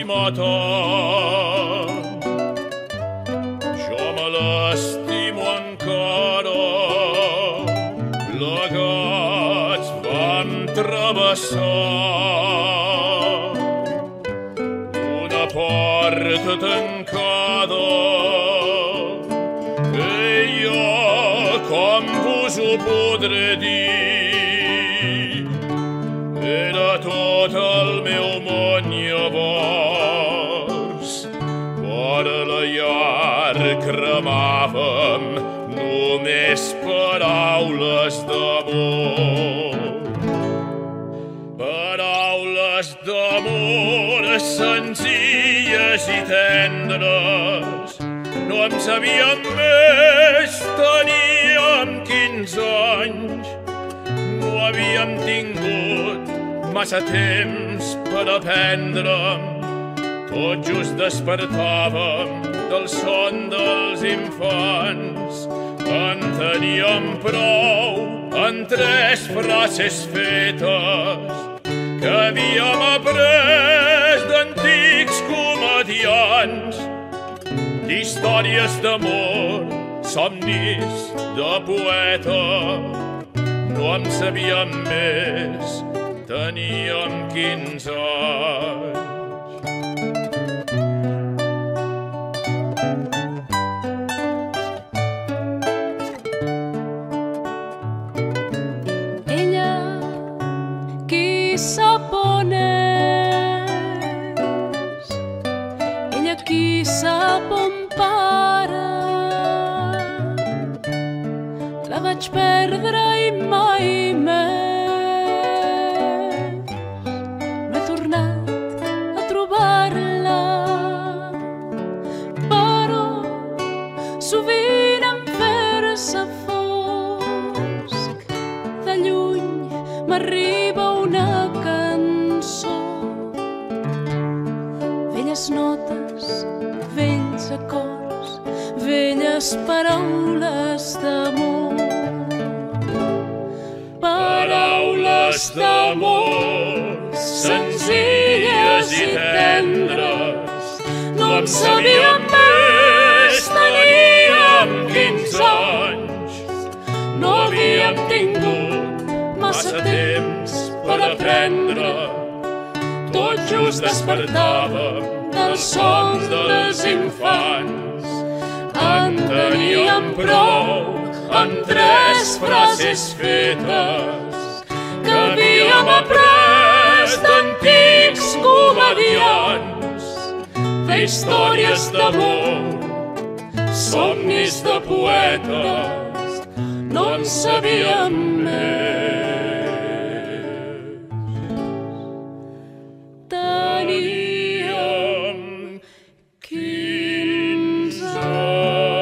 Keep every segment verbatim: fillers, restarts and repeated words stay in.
l'estima tant. Jo me l'estimo encara, plegats vam travessar una porta tancada. Ella, com vos ho podré dir, era tot el meu món llavors. Vora la llar cremàvem només paraules d'amor. Paraules d'amor senzilles i tendres. No en sabíem més, teníem quinze anys. No havíem tingut massa temps per aprendre'm. Tot just despertàvem del son dels infants. En teníem prou en tres frases fetes que havíem après d'antics comediants, d'històries d'amor, somnis de poeta. No en sabíem més, teníem quinze anys. Ella, qui sap on és, ella qui sap on para. La vaig perdre i mai més no he tornat a trobar-la, però sovint en fer-se fosc de lluny m'arriba una cançó. Velles notes, vells acords, velles paraules d'amor. Paraules d'amor, senzilles i tendres. No en sabíem més, teníem quinze anys. No havíem tingut massa temps per aprendre. Tot just despertàvem dels sons dels infants. En teníem prou en tres frases fetes que havíem après d'antics comediants, d'històries d'amor, somnis de poetes. No en sabíem més, teníem quinze anys.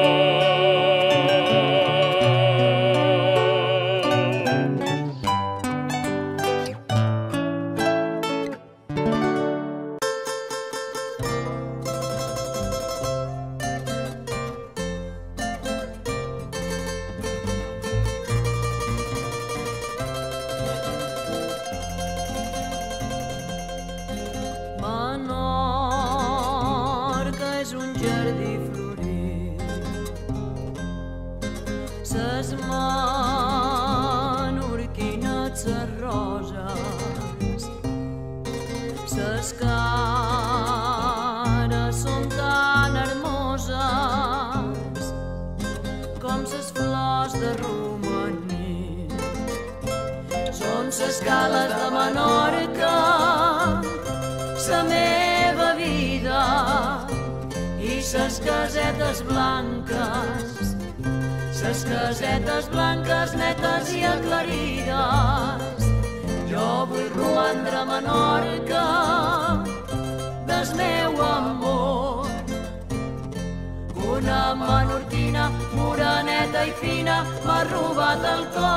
Menorca és un jardí florit, ses menorquines, ses roses, ses cares són tan hermoses com ses flors de romaní. Són ses cales de Menorca, sa meva vida, i ses casetes blanques, ses casetes blanques netes i aclarides. Jo vull romandre a Menorca del meu amor. Una menorquina moreneta i fina m'ha robat el cor.